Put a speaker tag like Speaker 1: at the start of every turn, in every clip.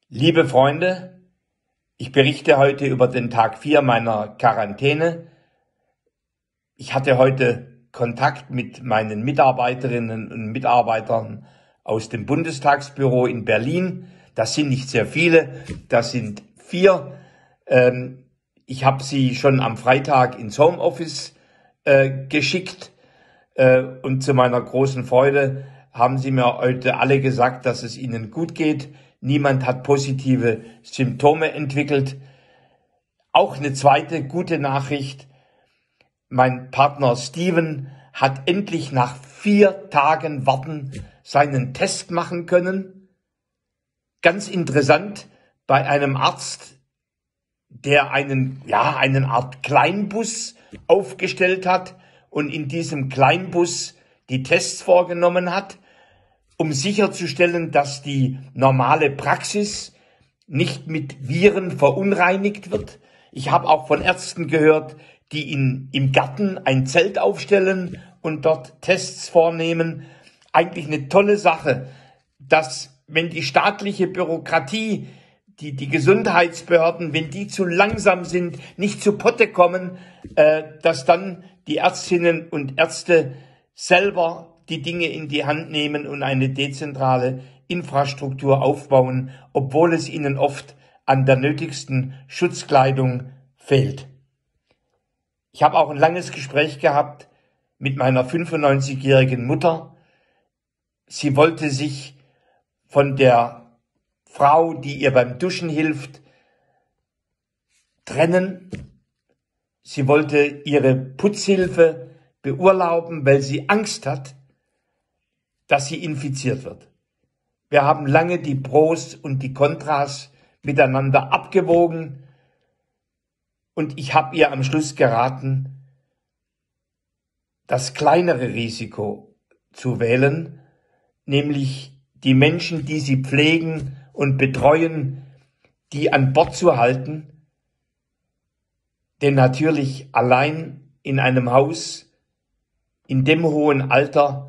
Speaker 1: Liebe Freunde, ich berichte heute über den Tag 4 meiner Quarantäne. Ich hatte heute Kontakt mit meinen Mitarbeiterinnen und Mitarbeitern aus dem Bundestagsbüro in Berlin. Das sind nicht sehr viele, das sind 4. Ich habe sie schon am Freitag ins Homeoffice geschickt und zu meiner großen Freude haben sie mir heute alle gesagt, dass es ihnen gut geht. Niemand hat positive Symptome entwickelt. Auch eine zweite gute Nachricht. Mein Partner Steven hat endlich nach 4 Tagen Warten seinen Test machen können. Ganz interessant, bei einem Arzt, der eine Art Kleinbus aufgestellt hat und in diesem Kleinbus die Tests vorgenommen hat, um sicherzustellen, dass die normale Praxis nicht mit Viren verunreinigt wird. Ich habe auch von Ärzten gehört, die im Garten ein Zelt aufstellen und dort Tests vornehmen. Eigentlich eine tolle Sache, dass wenn die staatliche Bürokratie, die Gesundheitsbehörden, wenn die zu langsam sind, nicht zu Potte kommen, dass dann die Ärztinnen und Ärzte selber die Dinge in die Hand nehmen und eine dezentrale Infrastruktur aufbauen, obwohl es ihnen oft an der nötigsten Schutzkleidung fehlt. Ich habe auch ein langes Gespräch gehabt mit meiner 95-jährigen Mutter. Sie wollte sich von der Frau, die ihr beim Duschen hilft, trennen. Sie wollte ihre Putzhilfe beurlauben, weil sie Angst hat, dass sie infiziert wird. Wir haben lange die Pros und die Kontras miteinander abgewogen und ich habe ihr am Schluss geraten, das kleinere Risiko zu wählen, nämlich die Menschen, die sie pflegen und betreuen, die an Bord zu halten. Denn natürlich allein in einem Haus, in dem hohen Alter,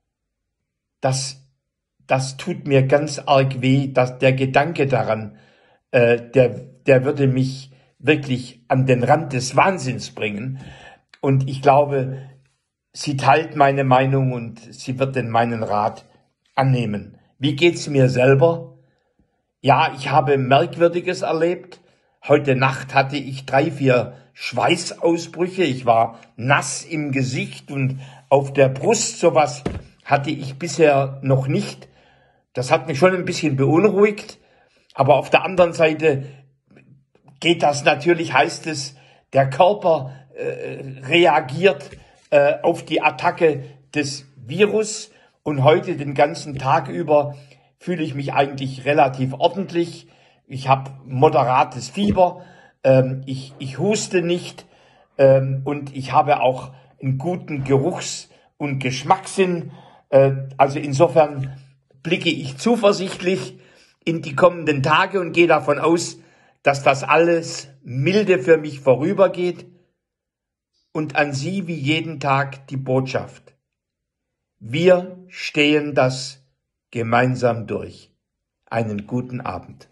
Speaker 1: das tut mir ganz arg weh, dass der Gedanke daran, der würde mich wirklich an den Rand des Wahnsinns bringen. Und ich glaube, sie teilt meine Meinung und sie wird meinen Rat annehmen. Wie geht's mir selber? Ja, ich habe Merkwürdiges erlebt. Heute Nacht hatte ich 3, 4 Schweißausbrüche. Ich war nass im Gesicht und auf der Brust. Sowas hatte ich bisher noch nicht. Das hat mich schon ein bisschen beunruhigt. Aber auf der anderen Seite geht das natürlich, heißt es, der Körper reagiert auf die Attacke des Virus. Und heute den ganzen Tag über fühle ich mich eigentlich relativ ordentlich. Ich habe moderates Fieber, ich huste nicht und ich habe auch einen guten Geruchs- und Geschmackssinn. Also insofern blicke ich zuversichtlich in die kommenden Tage und gehe davon aus, dass das alles milde für mich vorübergeht. Und an Sie wie jeden Tag die Botschaft: Wir stehen das gemeinsam durch. Einen guten Abend.